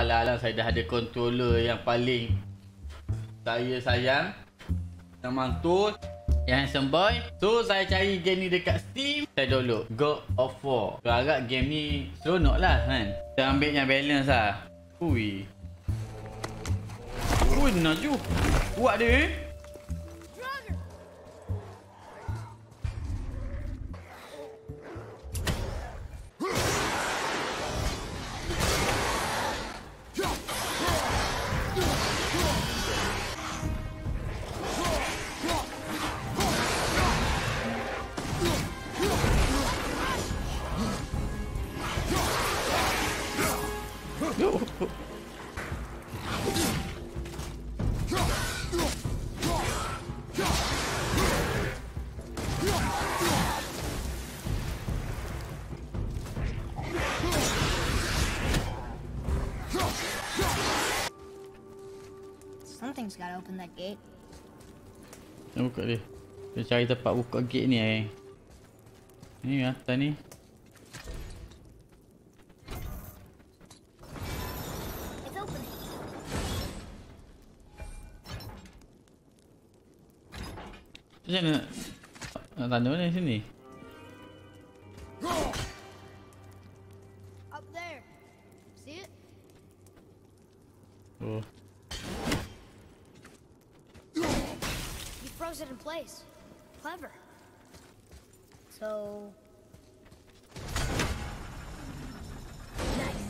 Alah-alah, saya dah ada controller yang paling saya sayang, yang mantul, yang handsome boy. So saya cari game ni dekat Steam, saya download God of War. Berharap game ni seronok lah kan. Kita ambil yang balance lah. Ui, nak ju kuat dia. Something's gotta open that gate. Kita buka dia. Kita cari tempat buka gate ni Ni atas ni. It's opening. Macam mana nak tanda mana sini? Up there. See it? Oh. You froze it in place. Clever. So... Nice.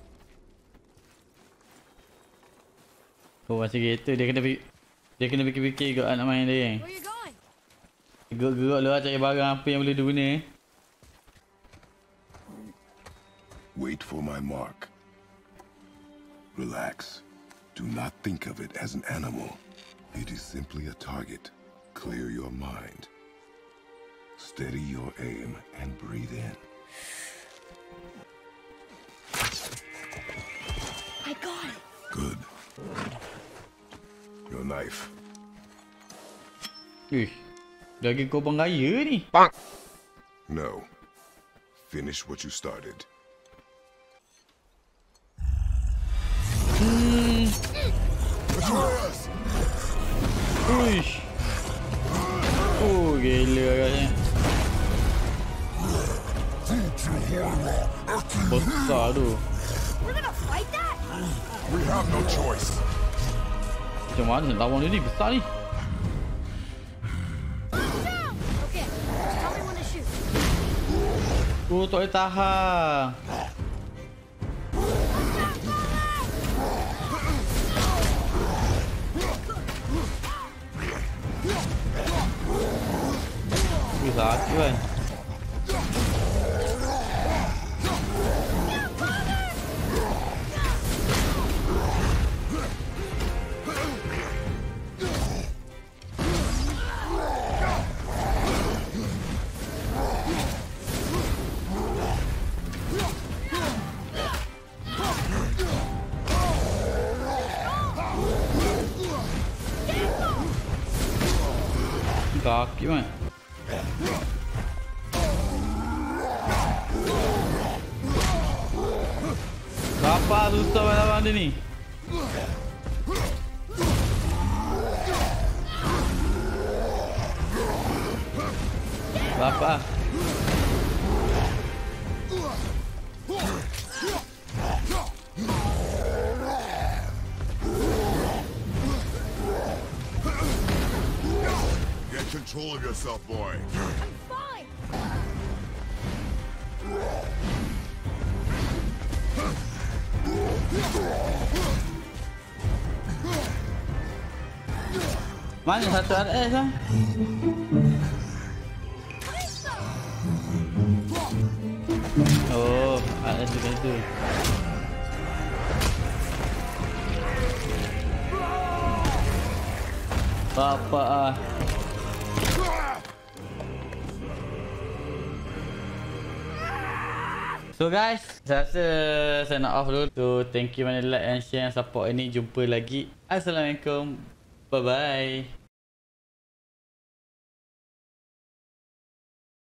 Oh, macam gitu. Dia kena fikir-fikir juga nak main dia. Where you going? Gerak-gerak lah cari barang apa yang boleh diguna. Wait for my mark. Relax. Do not think of it as an animal. It is simply a target. Clear your mind. Steady your aim and breathe in. I got it. Good. Your knife. Lagi korban raya ni. No. Finish what you started. Uish. Oh, gila rasanya. Besar tu. We're gonna fight that? We have no choice. Macam mana lawan dia ni besar ni? Okay, just tell me when to shoot. Oh, tak boleh tahan. Sakit kan. Sakit kan. Bapak susah lawan dia ni. Bapak. Get control of yourself, boy. I'm fine. Mana satu RS lah? Oh, RS dekat situ. Bapak ah. So guys, saya rasa saya nak off dulu. So thank you mana like and share and support ini. Jumpa lagi. Assalamualaikum. Bye bye.